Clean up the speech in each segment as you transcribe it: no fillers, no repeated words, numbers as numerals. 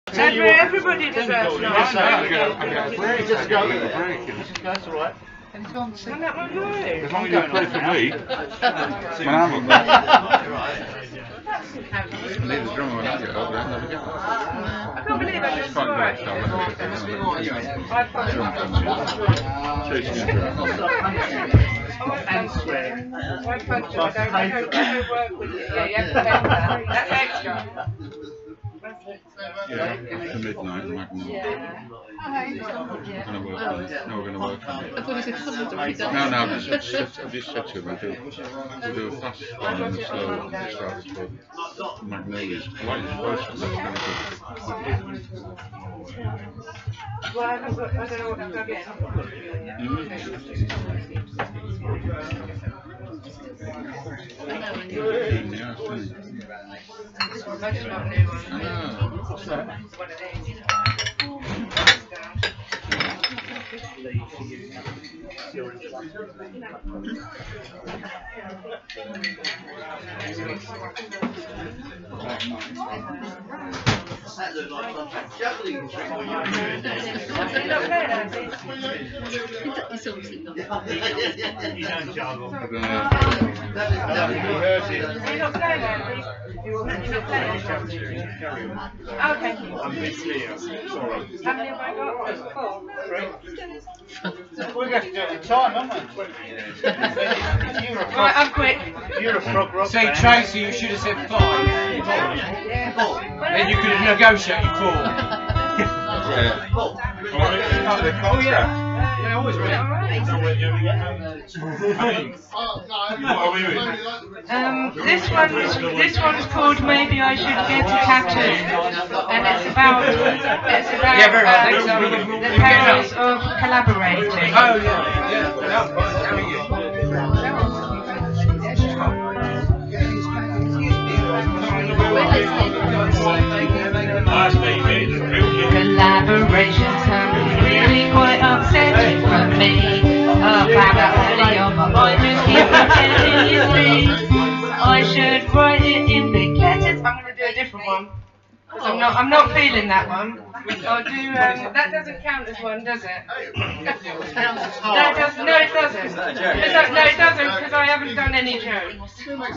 Everybody deserves a That's all right. And it's gone to that one away. As long as you play for me, when I'm up there. Leave the drummer when I get up there, never get up. I can't believe I just saw it. Chasing a drum. And swearing. I don't work with it. Yeah, you have to pay for that. That's extra. Yeah, after midnight, Magnum. We're going to work on it. I thought you said someone's already done. No, I've just said to him, we'll do a fast one and a slow one. Just start with Magnolias. Like it's supposed to look kind of good. Well, I don't know what I'm going That looks like some juggling trick. It's obviously not. You don't juggle. You're not playing there, please? You're not playing Okay. I'm Miss Leo. Sorry. How many have I got? 4. We're going to do it in time, aren't we? Right, I'm quick. You're a frog rock Say, band. Tracy, you should have said 5. Then you could have negotiated 4. Oh, yeah. Yeah, always ready. This one's called Maybe I Should Get a Tattoo, and it's about the perils of collaborating. Oh, yeah. Collaboration sounds really quite upsetting for me. Found out early on my mind just keeps getting you see. I should write it in big letters. I'm going to do a different one. Because I'm not feeling that one. I'll do, that doesn't count as one, does it? No, it doesn't. No, it doesn't, because I haven't done any jokes.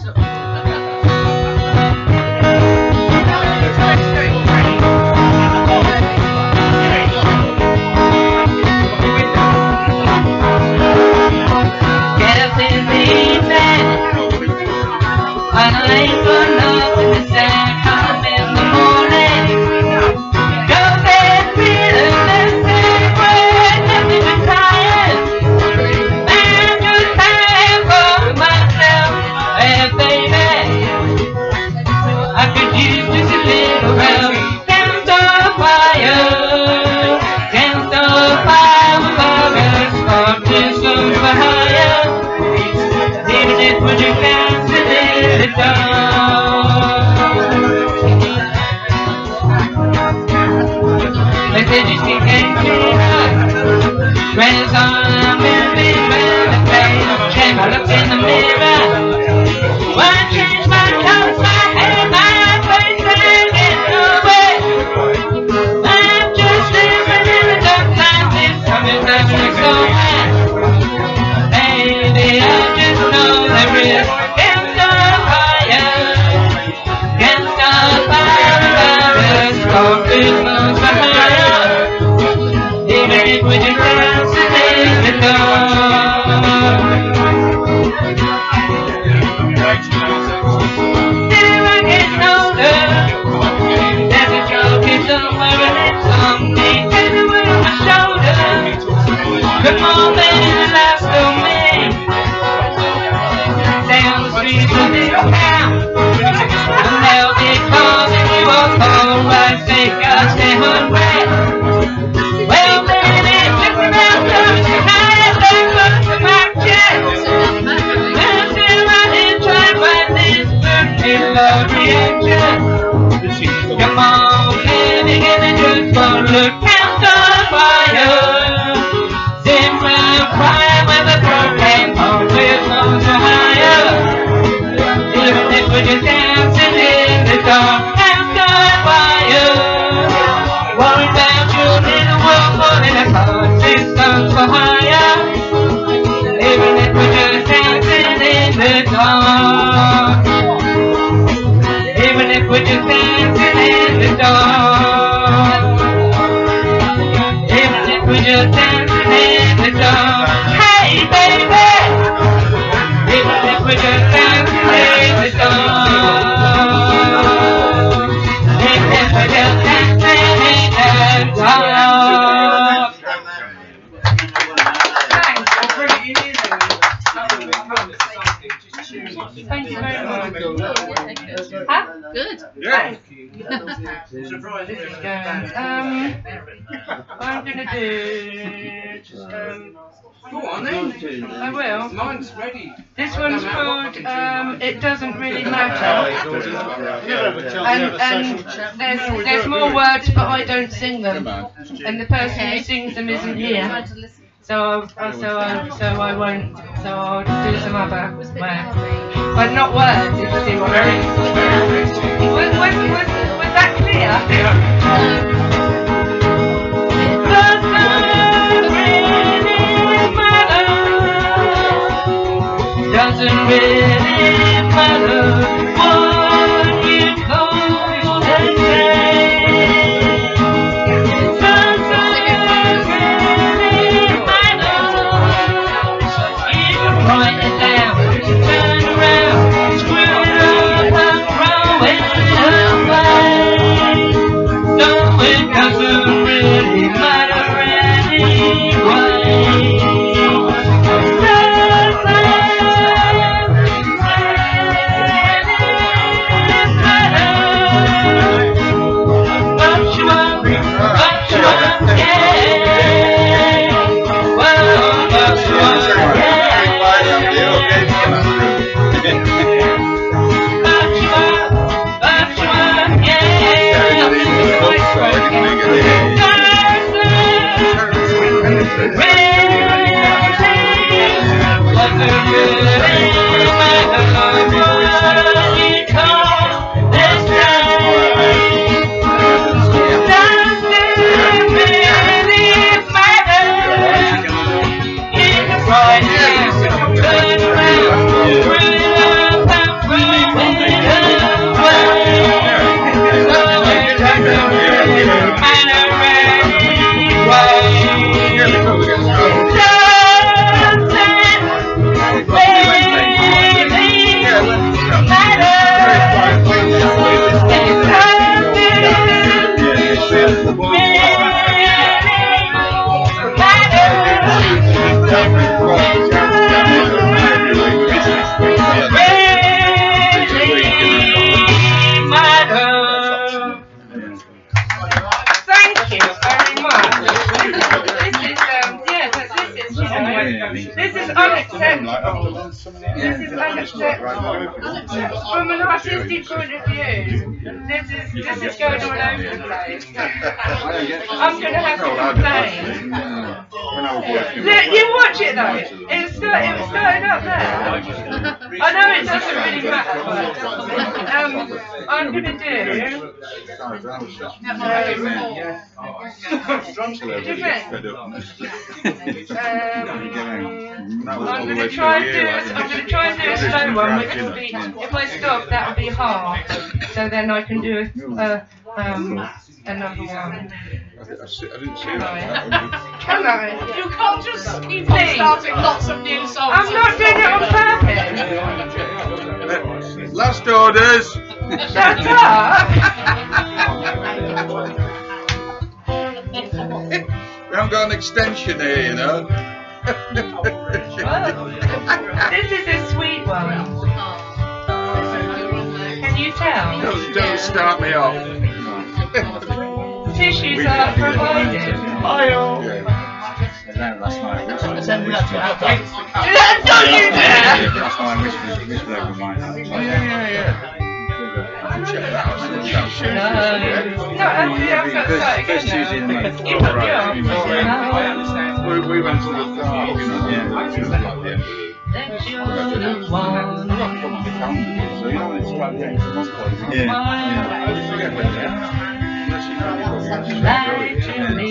Get up in the evening, and I ain't got nothing to say. Come in the morning, go bed feeling the same way. Nothing but tired, I'm just tired for myself. And baby, I could use just a little help. Can't stop fire, can't stop fire without us. Start to some fire, even if we just can't sit it down. They said you see can't clear. Friends on a movie, shame I looked in the mirror. Why change my clothes, my hair, my face, and get away? I'm just living in the dark times. It's coming down to so high. Baby, I just know there is. Can't stop fire, can't stop fire without us. All this moves for higher, even if we just dance today. This is going. I'm gonna do. Go on then. I will. Mine's ready. This one's called It Doesn't Really Matter. And there's more words, but I don't sing them. And the person who sings them isn't here. So I won't. So I'll do some other words, but not words. If you see what I mean. Was that clear? Doesn't really matter what you call the day. Doesn't really matter. You can write it down, turn around, screw it up and throw it away. So it doesn't really matter anyway. This is unacceptable. This is unacceptable. From an artistic point of view, this is going all over the place. I'm going to have to complain. Look, you watch it though. It was starting up there. I know it doesn't really matter, but I'm going to do. I'm going to try and do a slow one, which will be, if I stop, that will be half. So then I can do another one. I didn't see that. Come on. You can't just keep on starting lots of new songs. I'm not doing it on purpose. Last orders. Shut up. We haven't got an extension here, you know. This is a sweet one. Can you tell? Don't start me off. Tissues are provided. Last night. Don't you dare! Last night, which bloke of mine. Check that out. No, First Tuesday in the month. We went to the farm, you know. That you're the one. So you know when it's about getting from one place. Lie to me.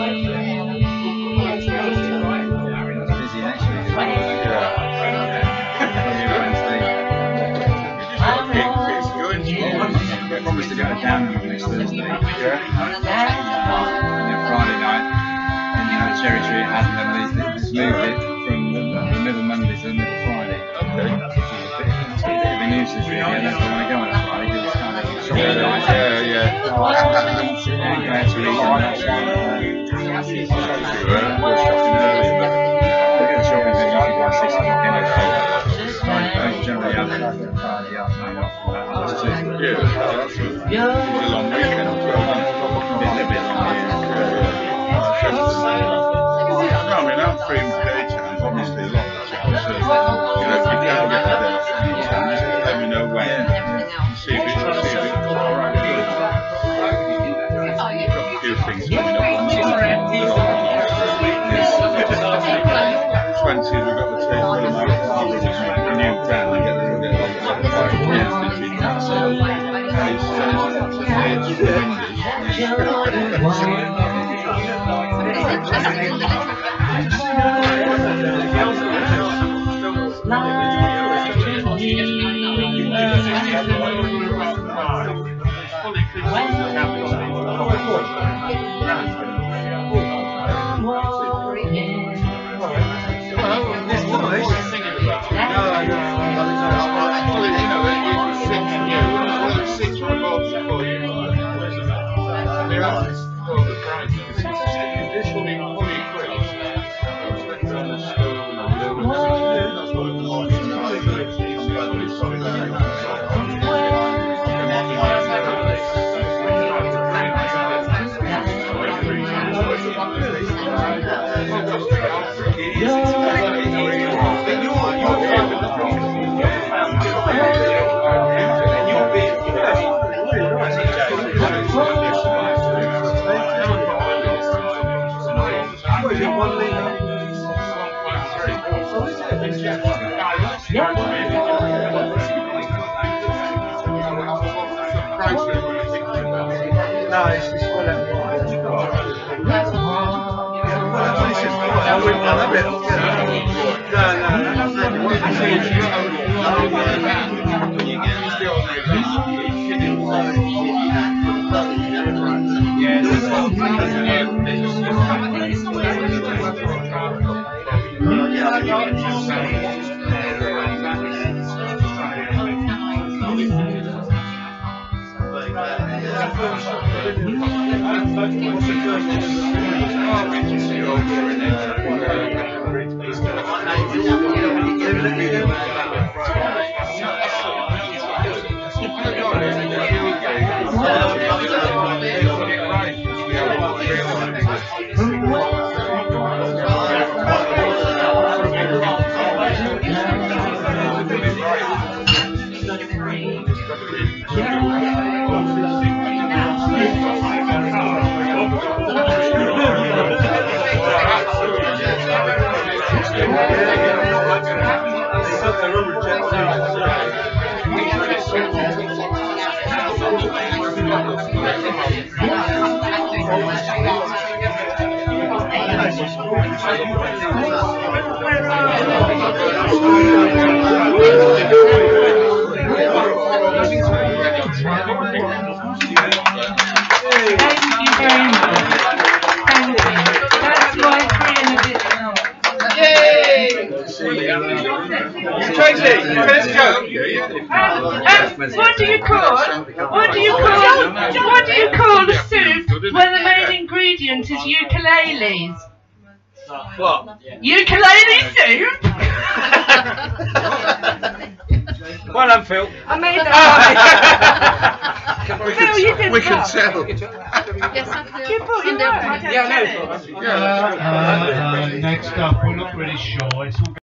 Busy next week. I promised to go down next Thursday. Friday night. And you know, Cherry Tree hasn't done this moved it from the middle Monday to the middle Friday. It's a bit of a nuisance really. I don't want to go on a Friday because it's kind of shopping night. Go out to eat and that's we're shopping early, but we get the shopping thing usually by 6 o'clock anyway. I generally have Friday afternoon off. Yeah, that's a long weekend as well. few things coming up. 20s, we've got the tape for the new brand. We get a little bit of What do you call the soup where the main ingredient is ukuleles? What? Ukulele soup? Well done, Phil. I made that right. Phil, you did we can what? tell. You put your work. Yeah, I know. Next up, we're not really sure. It's all